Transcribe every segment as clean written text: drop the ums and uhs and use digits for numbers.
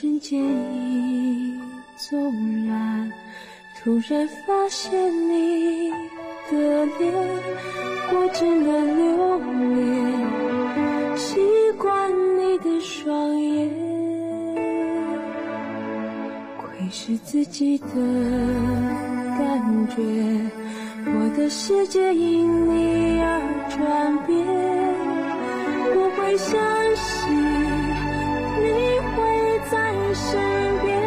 瞬间已走蓝，突然发现你的脸，我真的留恋，习惯你的双眼，窥视自己的感觉，我的世界因你而转变，我会相信你会在身边。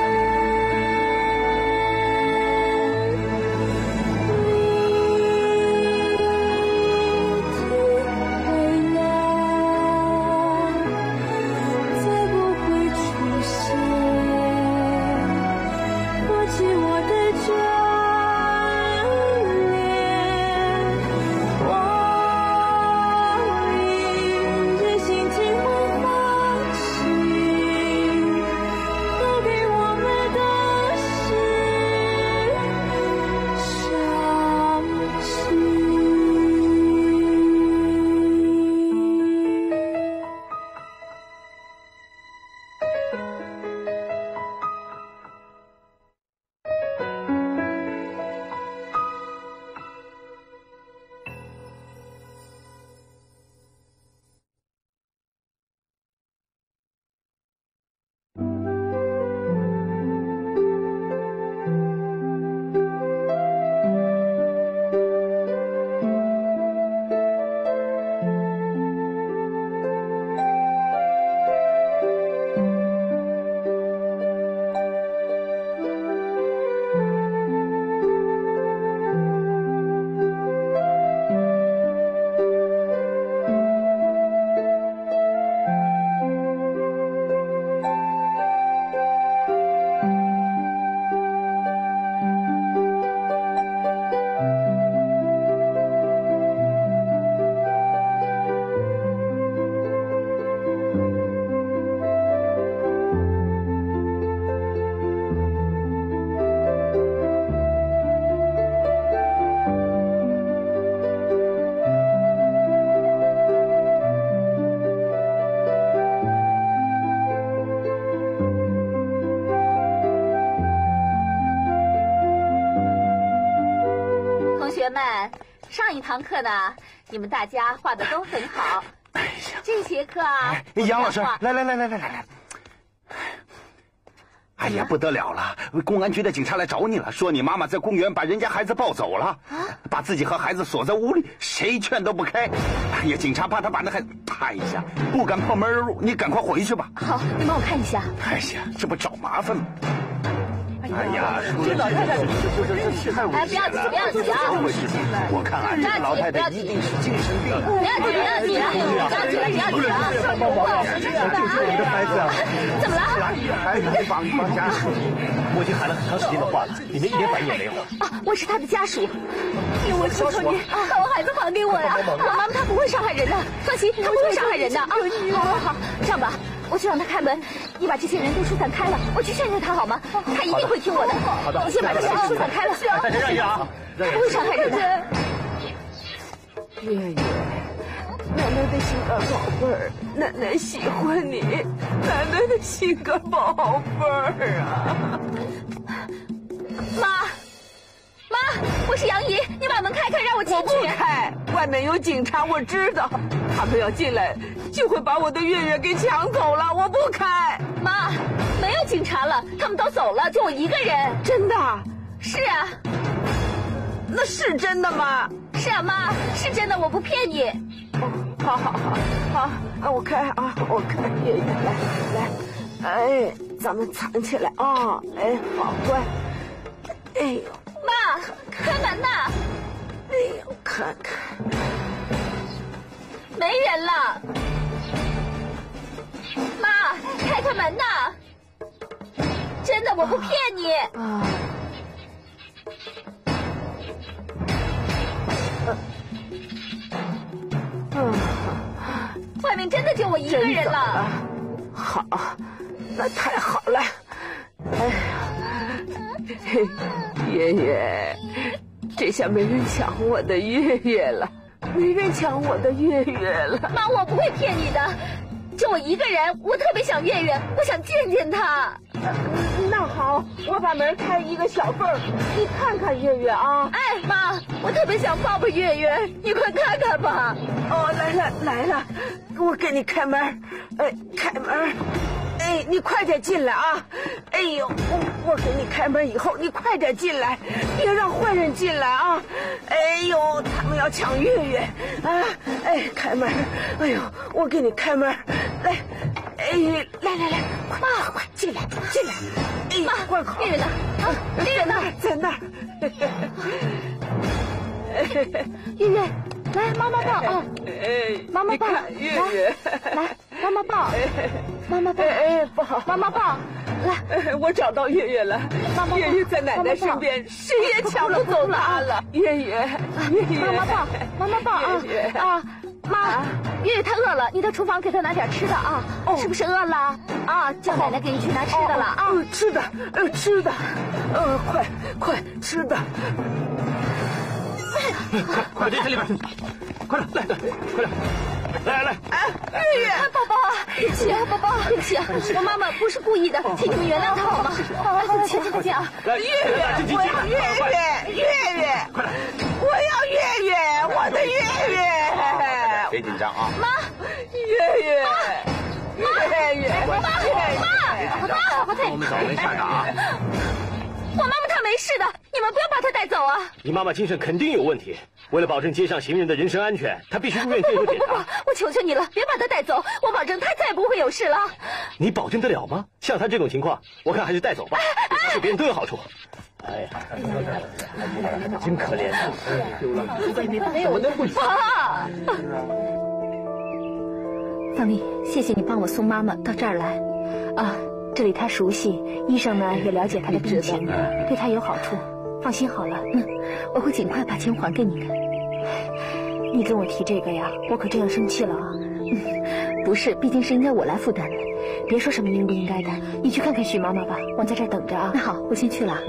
上一堂课呢，你们大家画的都很好。 哎呀， 这节课啊， 杨老师，来！哎呀，不得了了！公安局的警察来找你了，说你妈妈在公园把人家孩子抱走了，把自己和孩子锁在屋里，谁劝都不开。哎呀，警察怕他把那孩子，哎呀，不敢破门而入，你赶快回去吧。 好，你帮我看一下。 哎呀，这不找麻烦吗？哎呀， 这老太太这太危险了！ 不要急啊！ 怎么回事？我看啊，这个老太太一定是精神病。 不要急啊！就是我们的孩子啊！ 怎么了？ 孩子帮家属，我已经喊了很长时间的话了，你们一点反应也没有。 啊，我是他的家属，我求求你，把我孩子还给我呀！我妈妈她不会伤害人的，放心，她不会伤害人的啊！好，这样吧。我去让他开门，你把这些人都疏散开了，我去劝劝他好吗？他一定会听我的。 好的， 你先把这些人疏散开了。 大家让一让啊， 他不会伤害人的。 月月，奶奶的心肝宝贝儿，奶奶喜欢你，奶奶的心肝宝贝儿啊！ 妈，我是杨姨，你把门开开，让我进去。 我不开，外面有警察，我知道，他们要进来就会把我的月月给抢走了，我不开。 妈，没有警察了，他们都走了，就我一个人。 真的？ 是啊。 那是真的吗？ 是啊，妈，是真的，我不骗你。 好，我开啊，我开，月月来，哎，咱们藏起来啊，哎，好乖，哎呦。 妈，开门呐！ 哎呦，看看， 没人了。妈，开门呐！真的，我不骗你。外面真的就我一个人了。 好，那太好了。哎呀，月月，这下没人抢我的月月了，没人抢我的月月了。 妈，我不会骗你的， 就我一个人，我特别想月月，我想见见她。 那好，我把门开一个小缝，你看看月月啊。 哎，妈，我特别想抱抱月月，你快看看吧。 哦，来了，我给你开门。开门。哎，你快点进来啊！哎呦，我给你开门以后，你快点进来，别让坏人进来啊！哎呦，他们要抢月月啊！哎，开门！哎呦，我给你开门，来，哎，来，快进来！哎， 妈，月月呢？啊，月月呢？ 在那儿。 月月，来，妈妈抱啊！妈妈抱， 月月， 来，妈妈抱，妈妈抱， 抱， 妈妈抱，来， 我找到月月了，月月在奶奶身边，谁也抢不走她了。月月， 妈妈抱啊！妈，月月她饿了，你到厨房给她拿点吃的啊！是不是饿了？啊，叫奶奶给你去拿吃的了啊！ 吃的，快吃的。 快进里边，快点，来！ 月月， 宝宝啊，对不起啊，宝宝，对不起啊，我妈妈不是故意的，请你们原谅她好吗？对不起啊， 来， 月月，我要月月， 快来， 我要月月，我的月月。 别紧张啊， 妈， 月月， 我们走，没事的啊。 我妈妈她没事的，你们不要把她带走啊！ 你妈妈精神肯定有问题，为了保证街上行人的人身安全，她必须入院接受检查。 我求求你了，别把她带走，我保证她再也不会有事了。 你保证得了吗？像她这种情况，我看还是带走吧，对别人都有好处。哎呀，真可怜啊！ 没有，爸。方丽，谢谢你帮我送妈妈到这儿来，啊。这里他熟悉，医生呢也了解他的病情，对他有好处。放心好了，我会尽快把钱还给你的。你跟我提这个呀，我可真要生气了啊！不是，毕竟是应该我来负担的，别说什么应不应该的。你去看看许妈妈吧，我在这儿等着啊。那好，我先去了。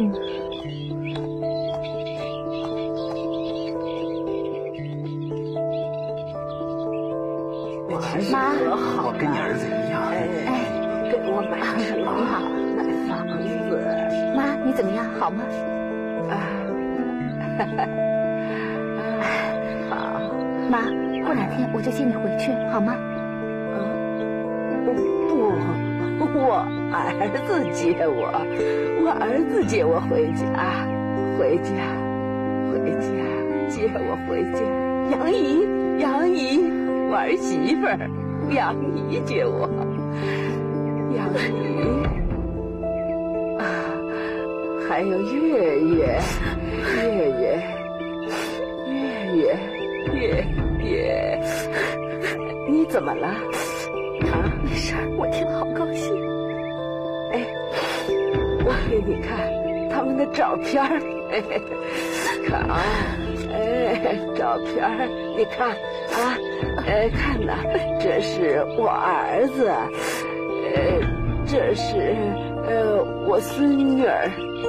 妈， 我跟你儿子一样。 给我买车， 你好， 买房子。 妈，你怎么样？好吗？ 好。 妈，过2天我就接你回去，好吗？ 不，我儿子接我儿子接我回家，接我回家。杨姨，我儿媳妇儿，杨姨接我。杨姨啊，还有月月，你怎么了？啊， 没事，我听了好高兴。 哎，我给你看他们的照片儿，看啊，照片儿，你看啊，看呐，这是我儿子。这是我孙女儿，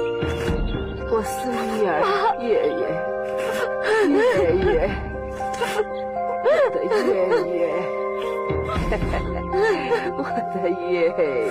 月月，我的月月。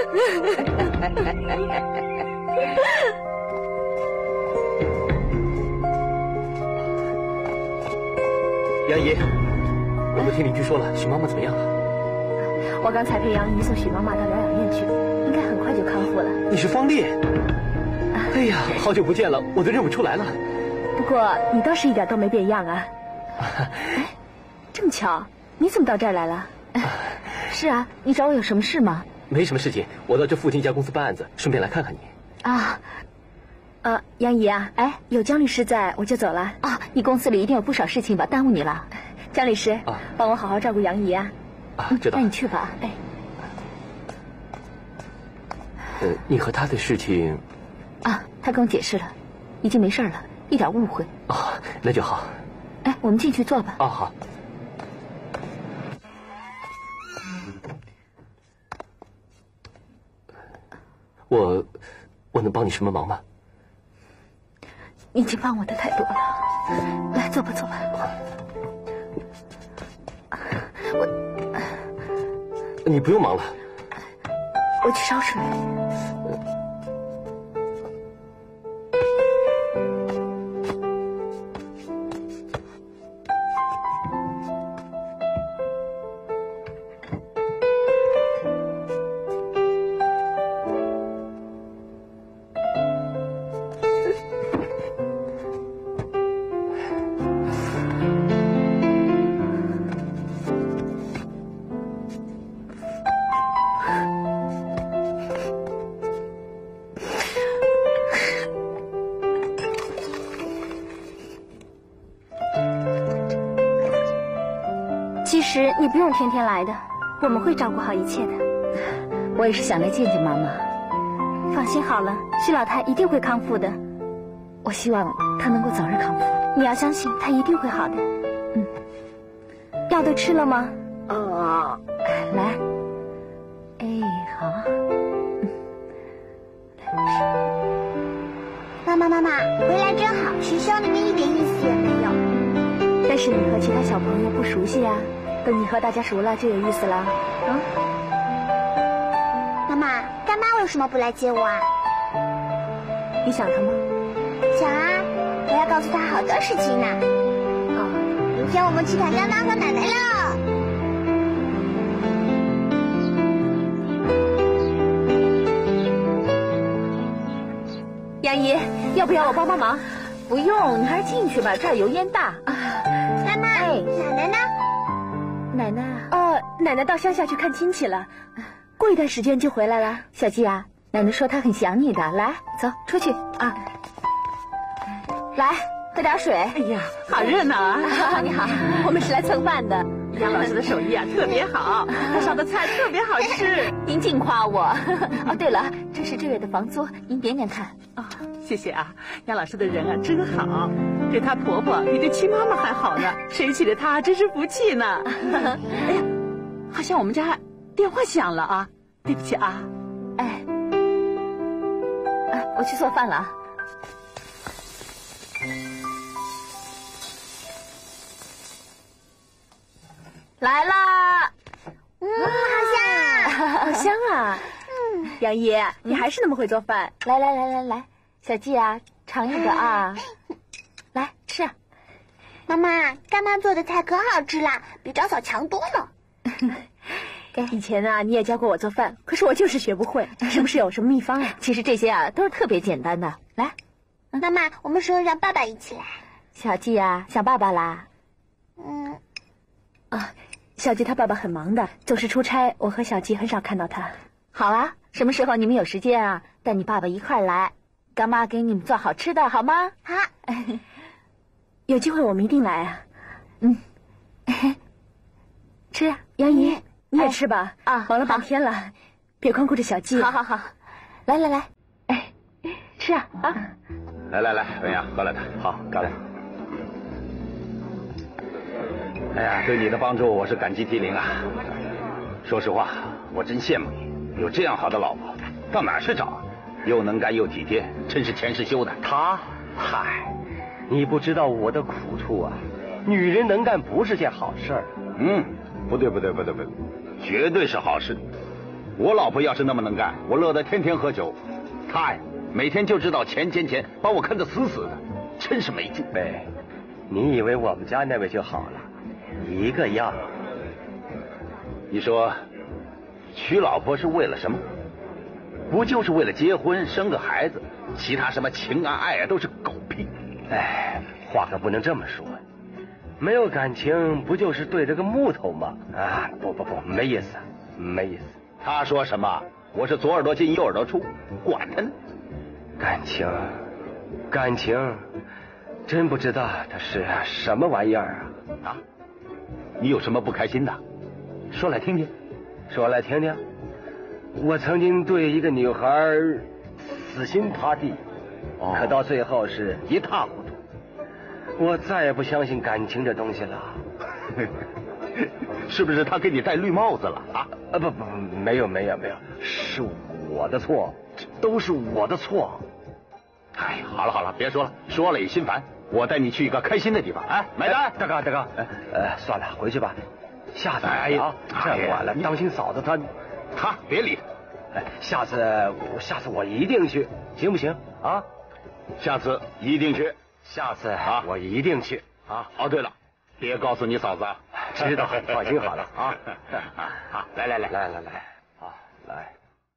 杨姨，我都听邻居说了，许妈妈怎么样？ 我刚才陪杨姨送许妈妈到疗养院去，应该很快就康复了。 你是方丽？哎呀，好久不见了，我都认不出来了。 不过你倒是一点都没变样啊。哎，这么巧，你怎么到这儿来了？是啊，你找我有什么事吗？ 没什么事情，我到这附近一家公司办案子，顺便来看看你。 啊，杨姨啊，哎，有江律师在，我就走了。啊，你公司里一定有不少事情吧，耽误你了。江律师，帮我好好照顾杨姨啊。 知道。 那你去吧。哎， 你和他的事情， 他跟我解释了，已经没事了，一点误会。 那就好。 哎，我们进去坐吧。 好。我能帮你什么忙吗？ 你已经帮我的太多了。来，坐吧。 你不用忙了。 我去烧水。 其实你不用天天来的，我们会照顾好一切的。 我也是想来见见妈妈。 放心好了，徐老太一定会康复的。 我希望她能够早日康复。 你要相信，她一定会好的。药都吃了吗？ 来。哎，好。 妈妈，回来真好，学校里面一点意思也没有。 但是你和其他小朋友不熟悉呀，等你和大家熟了就有意思了。 妈妈，干妈为什么不来接我啊？ 你想他吗？ 想啊，我要告诉他好多事情呢。明天我们去看干妈和奶奶了。 杨姨，要不要我帮忙？不用，你还是进去吧，这儿油烟大。 妈妈，奶奶呢？ 奶奶奶奶到乡下去看亲戚了，过一段时间就回来了。 小季啊，奶奶说她很想你的，来，走出去啊。来，喝点水。 哎呀，好热闹啊！ 你好，我们是来蹭饭的。 杨老师的手艺啊特别好，他烧的菜特别好吃。 您净夸我。哦，对了，这是这月的房租，您点点看。 谢谢啊，杨老师的人啊真好，对她婆婆比对亲妈妈还好呢，谁娶了她真是福气呢。哎呀，好像我们家电话响了啊，对不起啊。 我去做饭了啊。来啦！ 好香啊！杨姨，你还是那么会做饭。 来，小季啊，尝一个啊。来吃。 妈妈，干妈做的菜可好吃啦，比赵嫂强多了。 以前啊，你也教过我做饭，可是我就是学不会，是不是有什么秘方啊？ 其实这些啊都是特别简单的。来， 妈妈，我们说让爸爸一起来。 小季啊，想爸爸啦？ 小季他爸爸很忙的，总是出差，我和小季很少看到他。 好啊，什么时候你们有时间啊，带你爸爸一块儿来，干妈给你们做好吃的，好吗？ 好， 有机会我们一定来啊。吃啊，杨姨，你也吃吧。忙了半天了，别光顾着小季。 好，来，吃啊。 来，文阳，喝了它。 好，干了。 哎呀，对你的帮助我是感激涕零啊！说实话，我真羡慕你，有这样好的老婆，到哪儿去找啊？又能干又体贴，真是前世修的。 嗨，你不知道我的苦处啊！女人能干不是件好事儿。 不对，绝对是好事。我老婆要是那么能干，我乐得天天喝酒。她呀，每天就知道钱，把我看得死死的，真是没劲。 你以为我们家那位就好了？一个样。 你说娶老婆是为了什么？不就是为了结婚生个孩子？其他什么情啊爱啊都是狗屁。 话可不能这么说，没有感情不就是对着个木头吗？不，没意思。 他说什么？我是左耳朵进右耳朵出，管他呢。 感情，真不知道它是什么玩意儿啊！ 你有什么不开心的？说来听听。 我曾经对一个女孩死心塌地，可到最后是一塌糊涂。我再也不相信感情这东西了。 是不是他给你戴绿帽子了啊？ 不，没有，是我的错，都是我的错。 好了，别说了，说了也心烦。我带你去一个开心的地方，买单。 大哥，算了，回去吧。 下次哎呀，这晚了，当心嫂子她别理他。哎，下次我一定去，行不行啊？ 下次一定去。 下次啊，我一定去啊。 哦，对了，别告诉你嫂子。 知道，放心好了啊。 好，来， 好，来。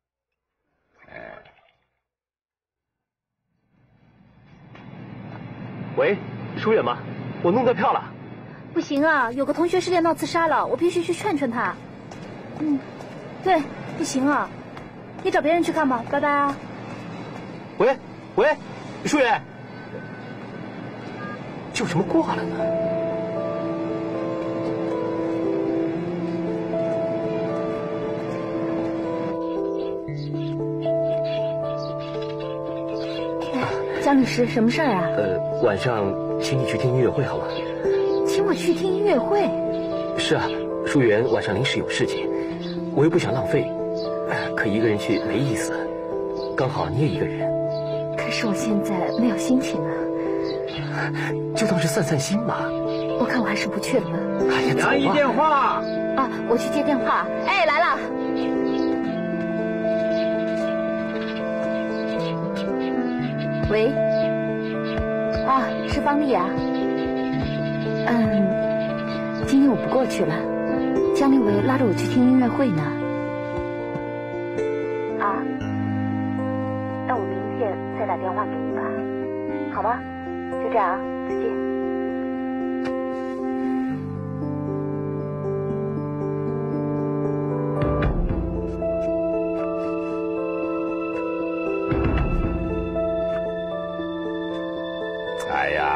喂，疏远吗？我弄错票了。 不行啊，有个同学失恋闹自杀了，我必须去劝劝他。对，不行啊，你找别人去看吧，拜拜啊。 喂，疏远，就这么挂了呢？ 江律师，什么事儿啊？ 晚上请你去听音乐会好吗？ 请我去听音乐会？ 是啊，疏远晚上临时有事情，我又不想浪费，可一个人去没意思。刚好你也一个人。 可是我现在没有心情啊。 就当是散散心嘛。 我看我还是不去了吧。 哎呀， 杨姨电话啊，我去接电话。哎，来了。喂，啊，是方丽啊。今天我不过去了，江立伟拉着我去听音乐会呢。啊，那我明天再打电话给你吧，好吗？就这样啊，再见。 哎呀。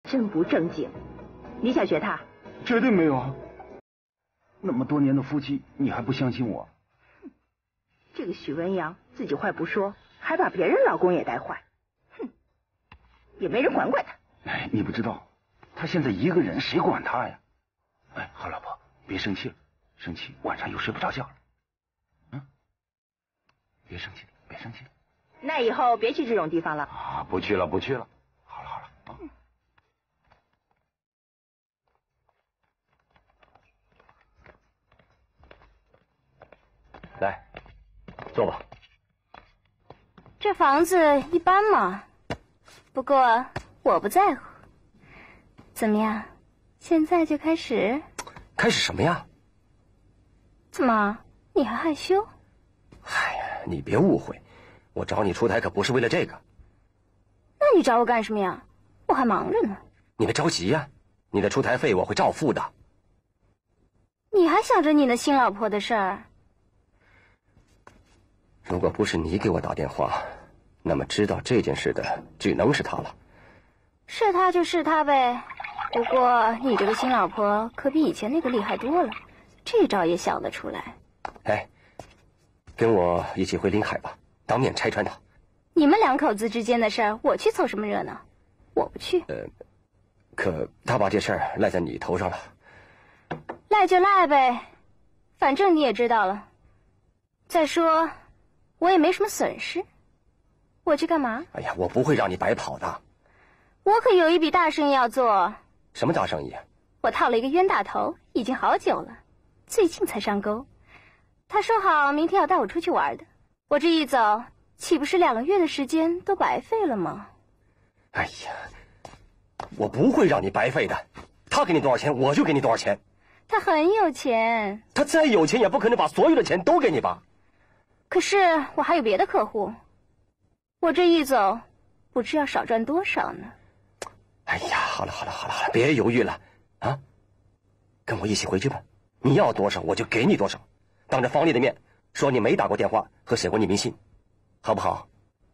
真不正经。你想学他？ 绝对没有啊！那么多年的夫妻，你还不相信我？ 这个许文阳自己坏不说，还把别人老公也带坏。哼，也没人管管他。 哎，你不知道，他现在一个人，谁管他呀？哎，好老婆，别生气了，生气晚上又睡不着觉了。嗯，别生气了，别生气了。 那以后别去这种地方了。 啊，不去了，不去了。好了好了啊。 来，坐吧。 这房子一般嘛，不过我不在乎。怎么样，现在就开始？ 开始什么呀？ 怎么，你还害羞？ 哎呀，你别误会，我找你出台可不是为了这个。 那你找我干什么呀？我还忙着呢。 你别着急呀，你的出台费我会照付的。 你还想着你的新老婆的事儿？ 如果不是你给我打电话，那么知道这件事的只能是他了。 是他就是他呗。不过你这个新老婆可比以前那个厉害多了，这招也想得出来。 哎，跟我一起回临海吧，当面拆穿他。 你们两口子之间的事儿，我去凑什么热闹？我不去。 可他把这事儿赖在你头上了。 赖就赖呗，反正你也知道了。再说，我也没什么损失，我去干嘛？ 哎呀，我不会让你白跑的。 我可有一笔大生意要做。 什么大生意啊？ 我套了一个冤大头，已经好久了，最近才上钩。他说好明天要带我出去玩的，我这一走，岂不是2个月的时间都白费了吗？ 哎呀，我不会让你白费的。他给你多少钱，我就给你多少钱。 他很有钱。 他再有钱，也不可能把所有的钱都给你吧？ 可是我还有别的客户，我这一走，不知要少赚多少呢。 哎呀，好了，别犹豫了啊，跟我一起回去吧。你要多少我就给你多少，当着方丽的面说你没打过电话和写过匿名信，好不好？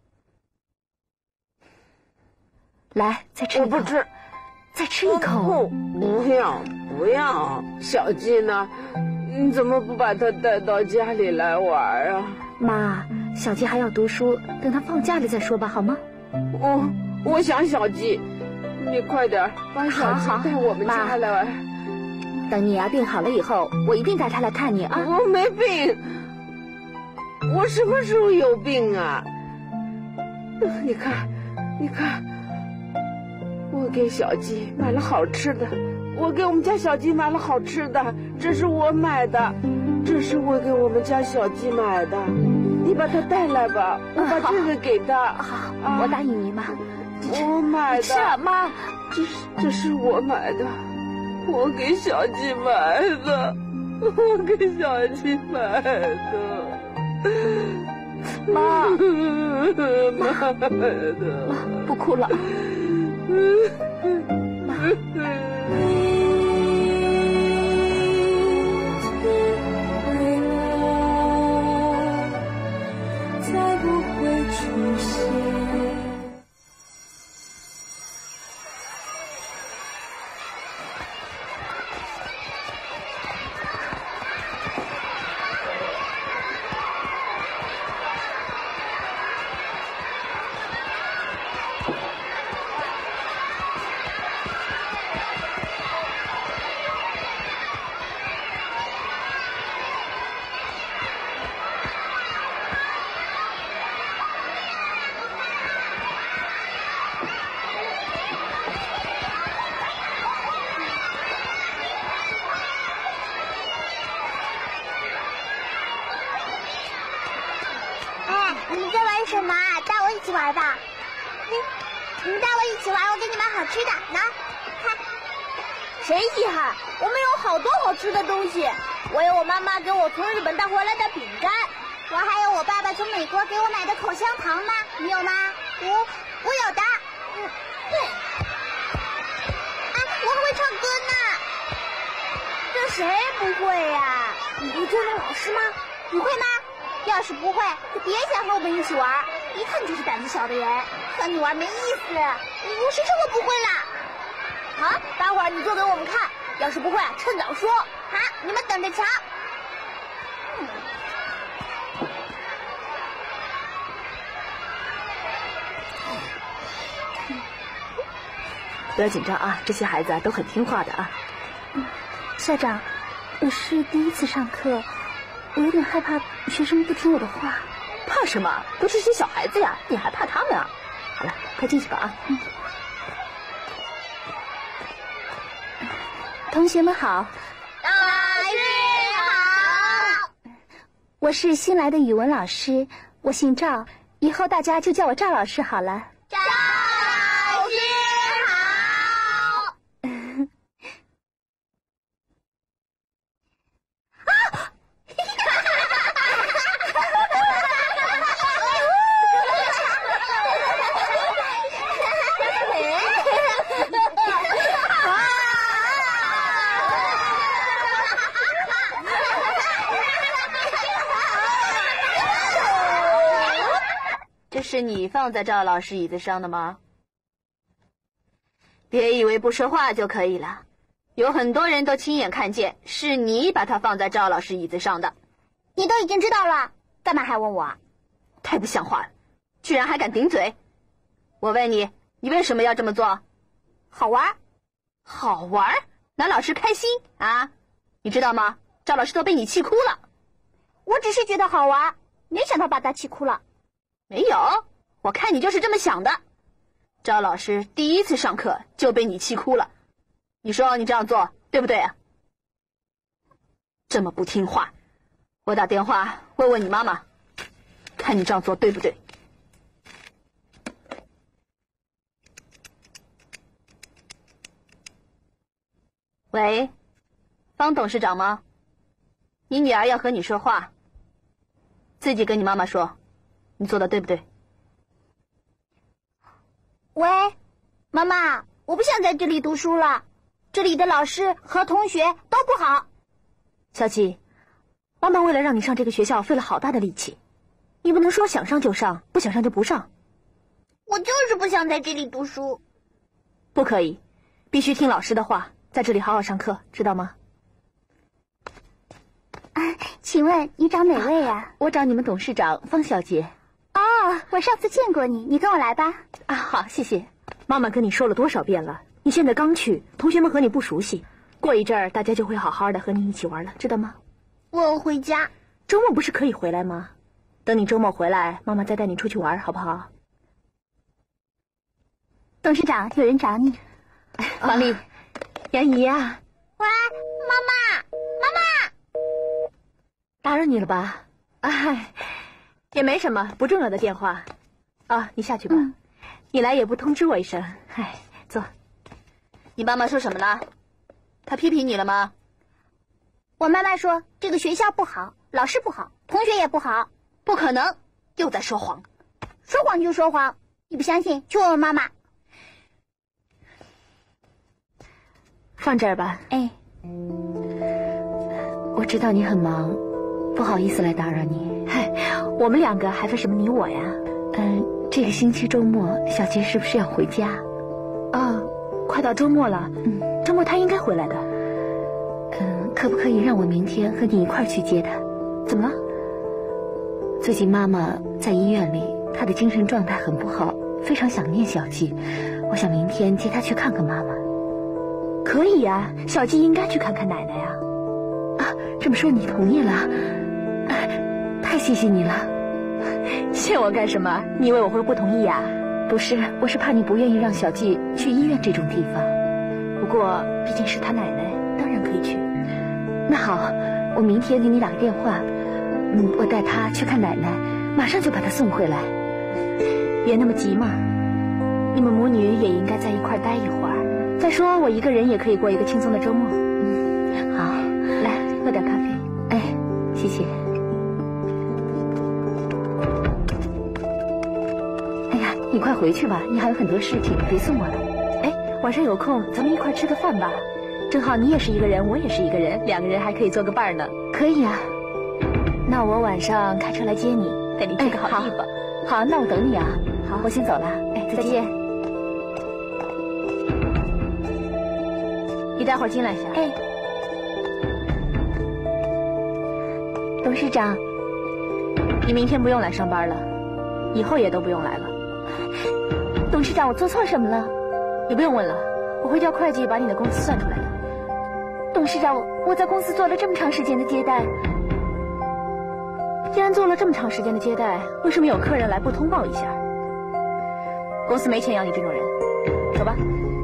来，再吃一口。 我不吃， 再吃一口。 不要，小季呢？你怎么不把他带到家里来玩啊？ 妈，小季还要读书，等他放假了再说吧，好吗？ 我想小季，你快点把小季带我们家来玩。 等你病好了以后，我一定带他来看你啊。 我没病，我什么时候有病啊？你看，我给小季买了好吃的，我给我们家小鸡买了好吃的，这是我买的，这是我给我们家小鸡买的，你把它带来吧，我把这个给他。 好，我答应你，妈。 我买的。 是啊，妈， 这是我买的，我给小鸡买的，我给小鸡买的。 妈， 妈的， 不哭了。 再不会出现。 你们在玩什么啊？带我一起玩吧。你们带我一起玩，我给你买好吃的。拿，看。 谁稀罕？我们有好多好吃的东西。我有我妈妈给我从日本带回来的饼干， 我还有我爸爸从美国给我买的口香糖呢。你有吗？我有的。对。啊，我还会唱歌呢。 这谁不会呀？你不就那老师吗？ 你会吗？要是不会，就别想和我们一起玩，一看就是胆子小的人。和你玩没意思。谁说我不会了？ 好，待会儿你做给我们看，要是不会，趁早说。好，你们等着瞧。 不要紧张啊，这些孩子都很听话的啊。 校长，我是第一次上课，我有点害怕学生不听我的话。 怕什么？都是些小孩子呀，你还怕他们啊？好了，快进去吧啊。 同学们好。 老师好。 我是新来的语文老师，我姓赵，以后大家就叫我赵老师好了。 赵老师好。 这是你放在赵老师椅子上的吗？别以为不说话就可以了，有很多人都亲眼看见是你把它放在赵老师椅子上的。 你都已经知道了，干嘛还问我啊？ 太不像话了，居然还敢顶嘴！我问你，你为什么要这么做？ 好玩。 好玩？拿老师开心啊？你知道吗？赵老师都被你气哭了。 我只是觉得好玩，没想到把他气哭了。 没有，我看你就是这么想的。赵老师第一次上课就被你气哭了，你说你这样做对不对啊？这么不听话，我打电话问问你妈妈，看你这样做对不对？喂，方董事长吗？你女儿要和你说话，自己跟你妈妈说。你做的对不对？ 喂，妈妈，我不想在这里读书了，这里的老师和同学都不好。 小七，妈妈为了让你上这个学校费了好大的力气，你不能说想上就上，不想上就不上。 我就是不想在这里读书。 不可以，必须听老师的话，在这里好好上课，知道吗？ 请问你找哪位啊？ 我找你们董事长方小姐。 哦，我上次见过你，你跟我来吧。 啊，好，谢谢。妈妈跟你说了多少遍了，你现在刚去，同学们和你不熟悉，过一阵儿大家就会好好的和你一起玩了，知道吗？ 我要回家。 周末不是可以回来吗？等你周末回来，妈妈再带你出去玩，好不好？ 董事长，有人找你。 王丽，杨怡啊。 喂，妈妈，妈妈， 打扰你了吧？哎，也没什么，不重要的电话。啊，你下去吧。你来也不通知我一声。哎，坐。 你妈妈说什么了？她批评你了吗？ 我妈妈说这个学校不好，老师不好，同学也不好。 不可能，又在说谎。 说谎就说谎，你不相信去问问妈妈。 放这儿吧。 哎， 我知道你很忙，不好意思来打扰你。嗨，我们两个还分什么你我呀？这个星期周末，小杰是不是要回家？啊，快到周末了。周末他应该回来的。可不可以让我明天和你一块儿去接他？怎么了？最近妈妈在医院里，她的精神状态很不好，非常想念小季。我想明天接她去看看妈妈。可以呀，小季应该去看看奶奶呀。啊，这么说你同意了？太谢谢你了。谢我干什么？你以为我会不同意呀？不是，我是怕你不愿意让小季去医院这种地方。不过毕竟是他奶奶，当然可以去。那好，我明天给你打个电话。我带他去看奶奶，马上就把他送回来。别那么急嘛，你们母女也应该在一块待一会儿。再说我一个人也可以过一个轻松的周末。好，来喝点咖啡。哎，谢谢。哎呀，你快回去吧，你还有很多事情，别送我了。哎，晚上有空咱们一块吃个饭吧，正好你也是一个人，我也是一个人，两个人还可以做个伴呢。可以啊。那我晚上开车来接你，带你去个好地方。好，那我等你啊。好，我先走了。哎，再见。 待会儿进来一下。 哎，董事长， 你明天不用来上班了，以后也都不用来了。 董事长，我做错什么了？ 你不用问了，我会叫会计把你的工资算出来的。 董事长，我在公司做了这么长时间的接待。 既然做了这么长时间的接待，为什么有客人来不通报一下？公司没钱养你这种人，走吧。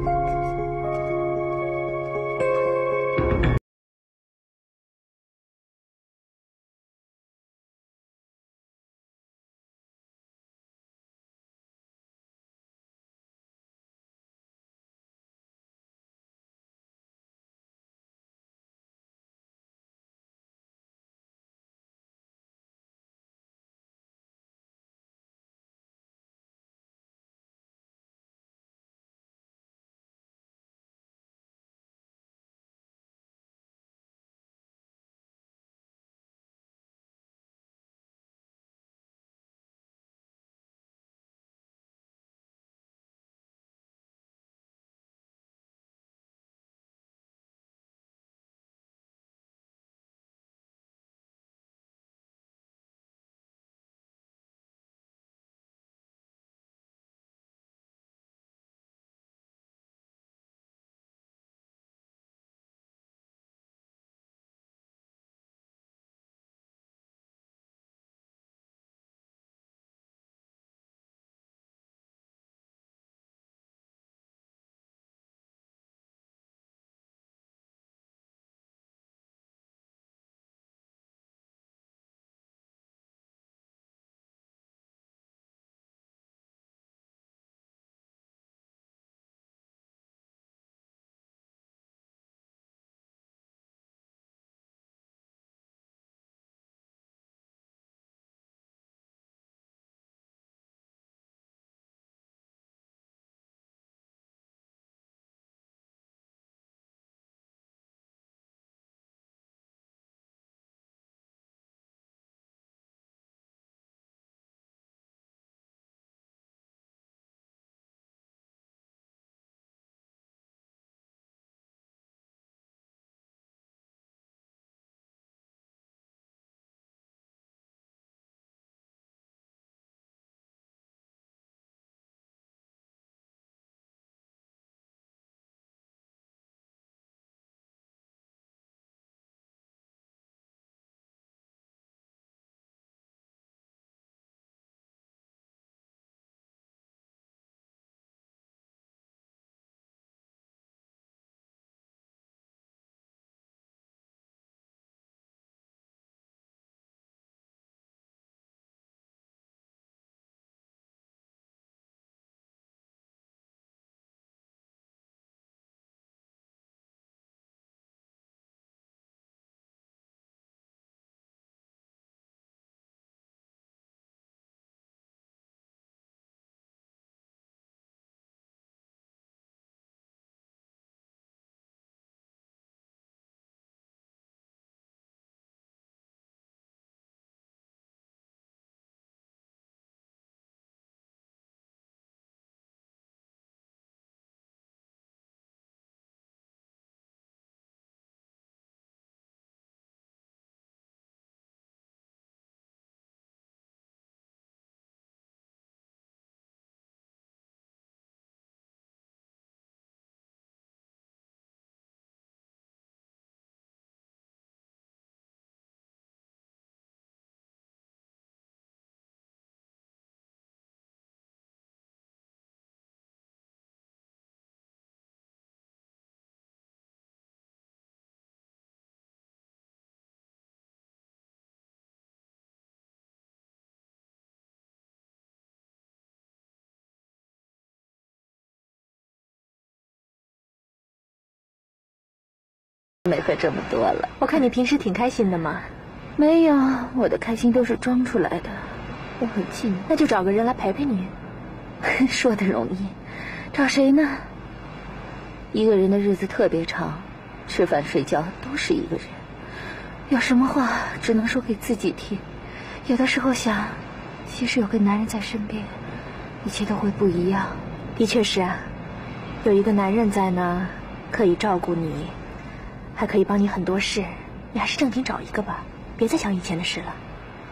没喝这么多了。 我看你平时挺开心的嘛。 没有，我的开心都是装出来的。 我很气你。 那就找个人来陪陪你。说的容易，找谁呢？一个人的日子特别长，吃饭睡觉都是一个人，有什么话只能说给自己听。有的时候想，其实有个男人在身边，一切都会不一样。 的确是啊，有一个男人在呢，可以照顾你， 还可以帮你很多事，你还是正经找一个吧，别再想以前的事了。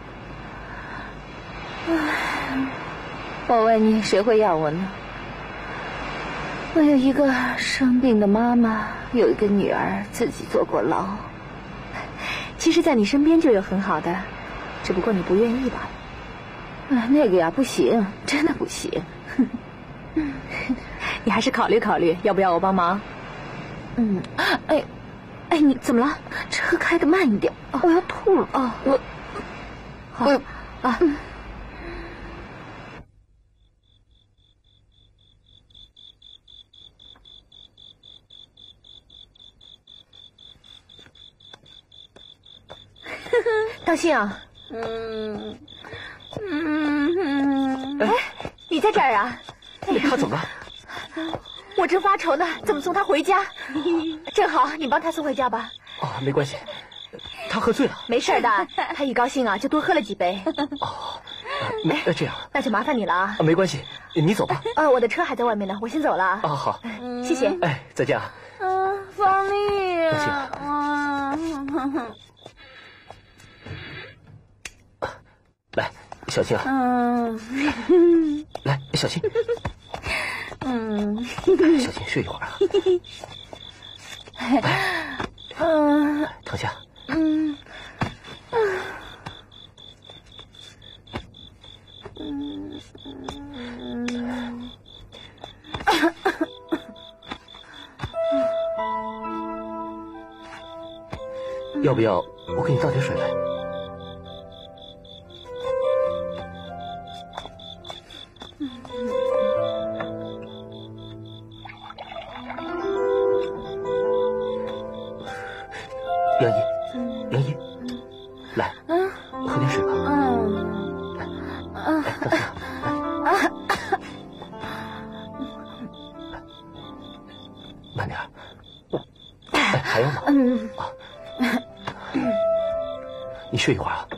我问你，谁会要我呢？我有一个生病的妈妈，有一个女儿，自己坐过牢。 其实，在你身边就有很好的，只不过你不愿意罢了。 那个呀，不行，真的不行。 你还是考虑考虑，要不要我帮忙？ 哎，你怎么了？车开得慢一点，我要吐了。好啊。 高兴啊！哎，你在这儿啊？ 他怎么了？ 我正发愁呢，怎么送他回家？正好你帮他送回家吧。 哦，没关系，他喝醉了。 没事的，他一高兴啊就多喝了几杯。 哦，这样那就麻烦你了啊。 没关系，你走吧。 我的车还在外面呢，我先走了啊。 好， 谢谢。 哎，再见啊。 方丽。 高兴。来，小心啊！来，小心。小心，睡一会儿啊。躺下。要不要我给你倒点水来？杨一，来，喝点水吧。来，倒下，来，慢点。还要吗？你睡一会儿啊。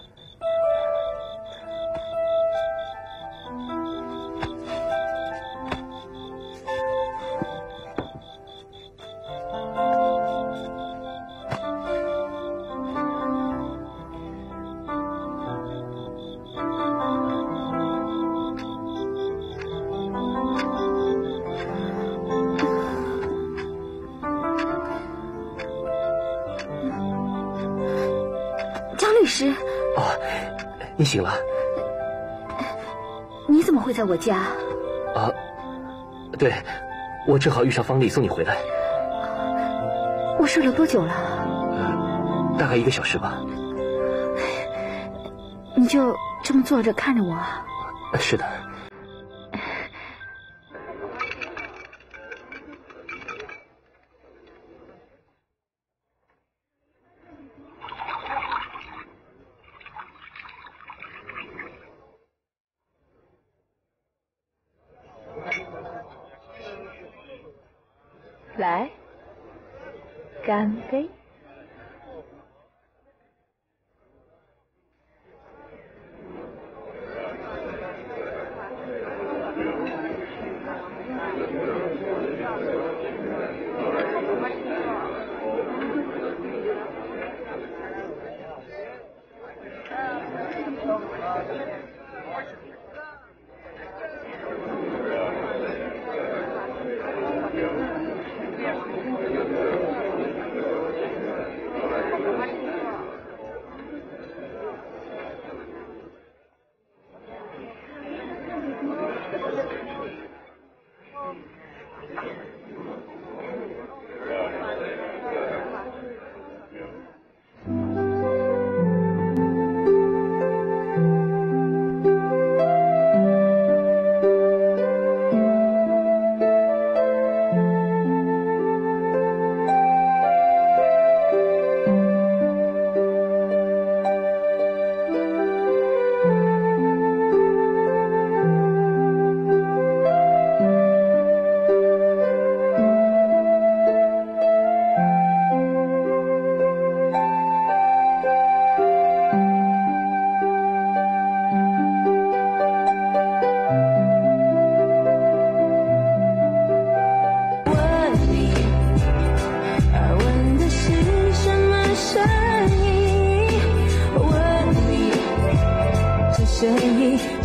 律师。 你醒了？ 你怎么会在我家？ 对，我正好遇上方丽送你回来。 我睡了多久了？ 大概1个小时吧。 你就这么坐着看着我？ 是的。 来，干杯！ 身影，